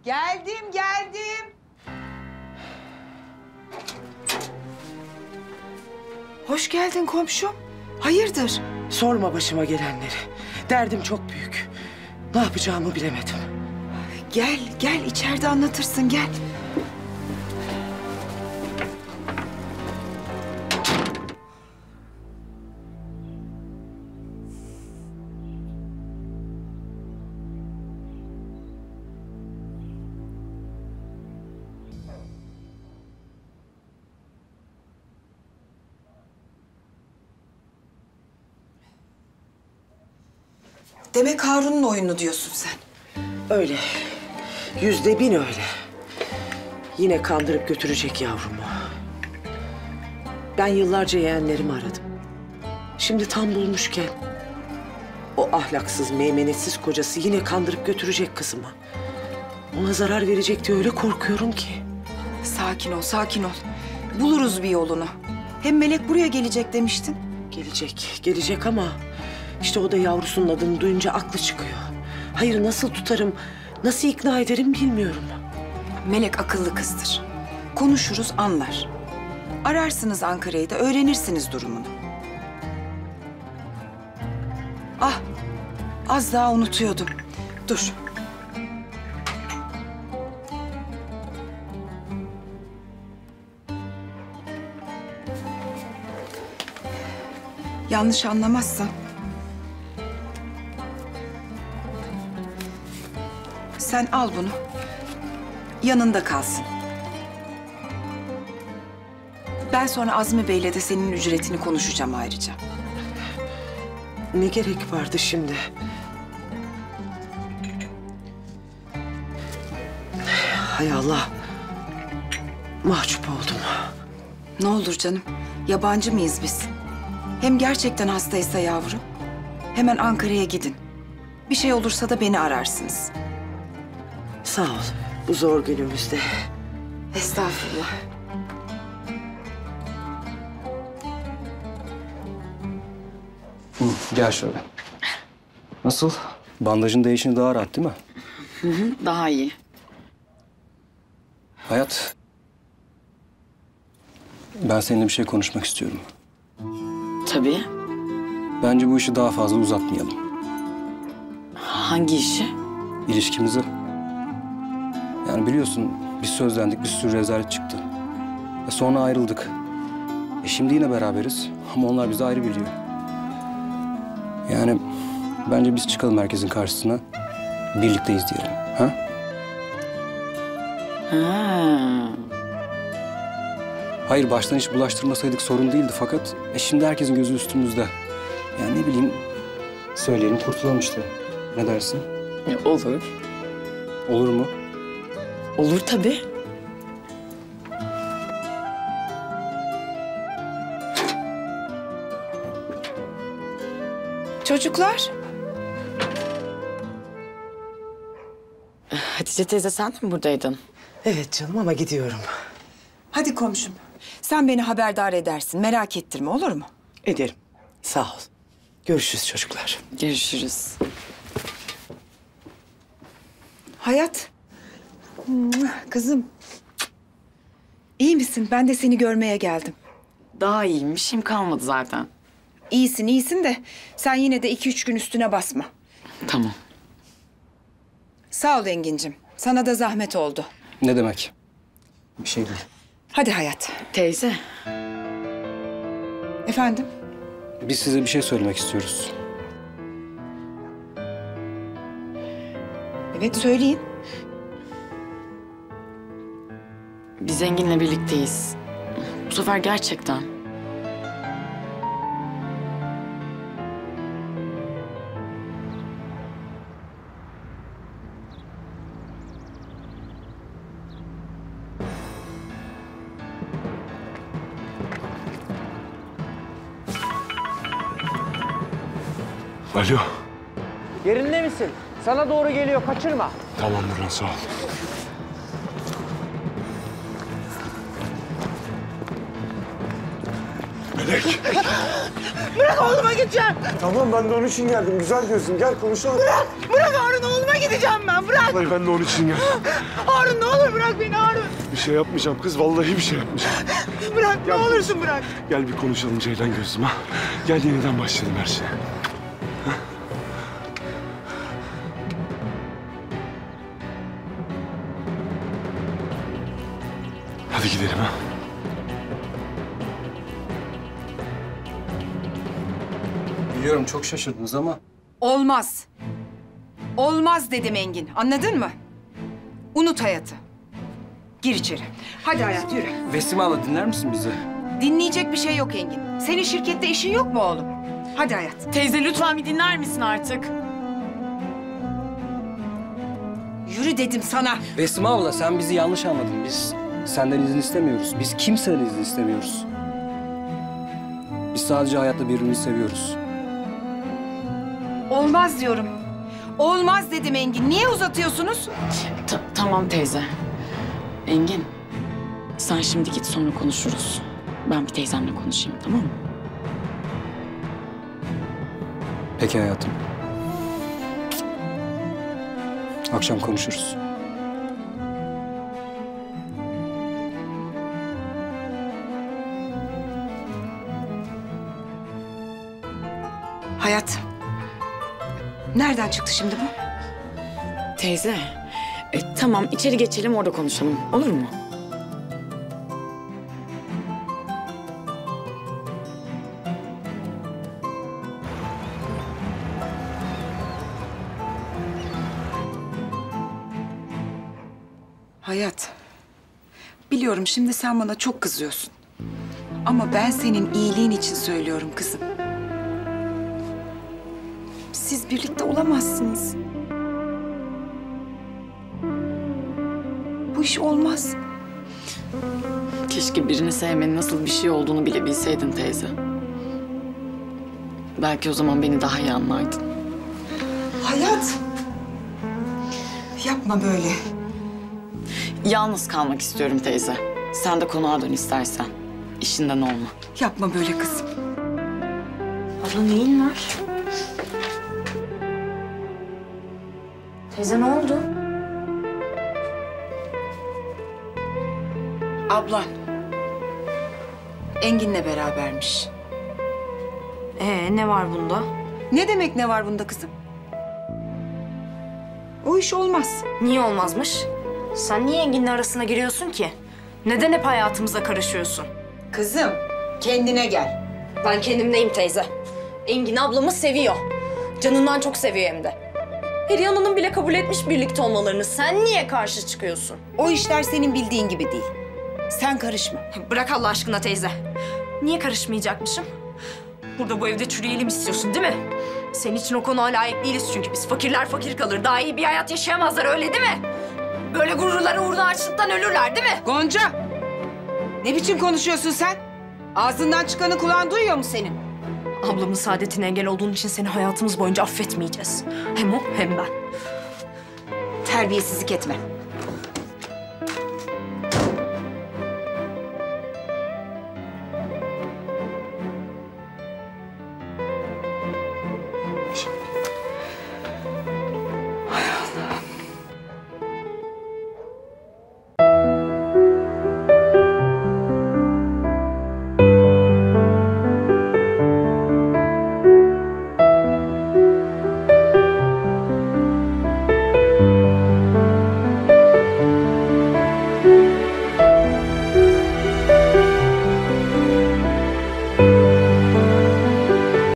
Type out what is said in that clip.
Geldim. Hoş geldin komşum. Hayırdır? Sorma başıma gelenleri. Derdim çok büyük. Ne yapacağımı bilemedim. Gel içeride anlatırsın gel. Demek Harun'un oyunu diyorsun sen. Öyle. %1000 öyle. Yine kandırıp götürecek yavrumu. Ben yıllarca yeğenlerimi aradım. Şimdi tam bulmuşken o ahlaksız, meymenetsiz kocası yine kandırıp götürecek kızımı. Ona zarar verecek diye öyle korkuyorum ki. Sakin ol. Buluruz bir yolunu. Hem Melek buraya gelecek demiştin. Gelecek ama işte o da yavrusunun adını duyunca aklı çıkıyor. Hayır, nasıl tutarım, nasıl ikna ederim bilmiyorum. Melek akıllı kızdır. Konuşuruz, anlar. Ararsınız Ankara'yı da öğrenirsiniz durumunu. Ah, az daha unutuyordum. Dur. Yanlış anlamazsan sen al bunu. Yanında kalsın. Ben sonra Azmi Bey'le de senin ücretini konuşacağım ayrıca. Ne gerek vardı şimdi? Hay Allah. Mahcup oldum. Ne olur canım, yabancı mıyız biz? Hem gerçekten hastaysa yavrum, hemen Ankara'ya gidin. Bir şey olursa da beni ararsınız. Sağ ol, bu zor günümüzde. Estağfurullah. Gel şöyle. Nasıl? Bandajın değişini daha rahat değil mi? Daha iyi. Hayat. Ben seninle bir şey konuşmak istiyorum. Tabii. Bence bu işi daha fazla uzatmayalım. Hangi işi? İlişkimizi. Yani biliyorsun biz sözlendik, bir sürü rezalet çıktı. Sonra ayrıldık. Şimdi yine beraberiz ama onlar bizi ayrı biliyor. Yani bence biz çıkalım herkesin karşısına. Birlikteyiz diyelim. Ha? Ha. Hayır, baştan hiç bulaştırmasaydık sorun değildi fakat şimdi herkesin gözü üstümüzde. Yani ne bileyim, söyleyelim kurtulalım işte. Ne dersin? Olur. Olur mu? Olur tabii. Çocuklar, Hatice teyze sen de mi buradaydın? Evet canım ama gidiyorum. hadi komşum. Sen beni haberdar edersin, merak ettirme olur mu? Ederim. Sağ ol. Görüşürüz çocuklar. Görüşürüz. Hayat. Kızım. İyi misin? Ben de seni görmeye geldim. Daha iyiymişim kalmadı zaten. İyisin de sen yine de 2-3 gün üstüne basma. Tamam. Sağ ol Engin'cim. Sana da zahmet oldu. Ne demek? Bir şey değil. Hadi Hayat. Teyze. Efendim? Biz size bir şey söylemek istiyoruz. Evet söyleyin. Biz Engin'le birlikteyiz. Bu sefer gerçekten. Alo. Yerinde misin? Sana doğru geliyor, kaçırma. Tamam Burhan, sağ ol. Melek. Bırak oğluma gideceğim. Tamam ben de onun için geldim. Güzel gözüm. Gel konuşalım. Bırak Harun, oğluma gideceğim ben. Bırak. Vallahi ben de onun için geldim. Harun ne olur bırak beni Harun. Bir şey yapmayacağım kız. Vallahi bir şey yapmayacağım. Bırak ne Gel. olursun bırak. Gel bir konuşalım Ceylan gözüm ha. Gel yeniden başlayalım her şeye. Ha? Hadi gidelim ha. Biliyorum çok şaşırdınız ama Olmaz. Olmaz dedim Engin. Anladın mı? Unut hayatı. Gir içeri. Hadi hayat yürü. Vesime abla dinler misin bizi? Dinleyecek bir şey yok Engin. Senin şirkette işin yok mu oğlum? Hadi hayat. Teyze lütfen bir dinler misin artık? Yürü dedim sana. Vesime abla sen bizi yanlış anladın. Biz senden izin istemiyoruz. Biz kimseden izin istemiyoruz. Biz sadece hayatta birbirimizi seviyoruz. Olmaz diyorum. Olmaz dedim Engin. Niye uzatıyorsunuz? Tamam teyze. Engin, sen şimdi git sonra konuşuruz. Ben bir teyzemle konuşayım, tamam mı? Peki hayatım. Akşam konuşuruz. Hayat. Nereden çıktı şimdi bu? Teyze, tamam içeri geçelim orada konuşalım, olur mu? Hayat. Biliyorum şimdi sen bana çok kızıyorsun. Ama ben senin iyiliğin için söylüyorum kızım. Siz birlikte olamazsınız. Bu iş olmaz. Keşke birini sevmenin nasıl bir şey olduğunu bile bilseydin teyze. Belki o zaman beni daha iyi anlardın. Hayat. Yapma böyle. Yalnız kalmak istiyorum teyze. Sen de konağa dön istersen. İşinden olma. Yapma böyle kızım. Abla neyin var? Teyze ne oldu? Ablan. Engin'le berabermiş. Ne var bunda? Ne demek ne var bunda kızım? O iş olmaz. Niye olmazmış? Sen niye Engin'le arasına giriyorsun ki? Neden hep hayatımıza karışıyorsun? Kızım kendine gel. Ben kendimdeyim teyze. Engin ablamı seviyor. Canından çok seviyor hem de. Perihan Hanım bile kabul etmiş birlikte olmalarını. Sen niye karşı çıkıyorsun? O işler senin bildiğin gibi değil. Sen karışma. Bırak Allah aşkına teyze. Niye karışmayacakmışım? Burada bu evde çürüyelim istiyorsun değil mi? Senin için o konuğa layık değiliz çünkü biz fakirler fakir kalır. Daha iyi bir hayat yaşayamazlar öyle değil mi? Böyle gururları uğruna açlıktan ölürler değil mi? Gonca! Ne biçim konuşuyorsun sen? Ağzından çıkanı kulağın duyuyor mu senin? Ablamın saadetine engel olduğun için seni hayatımız boyunca affetmeyeceğiz. Hem o hem ben. Terbiyesizlik etme.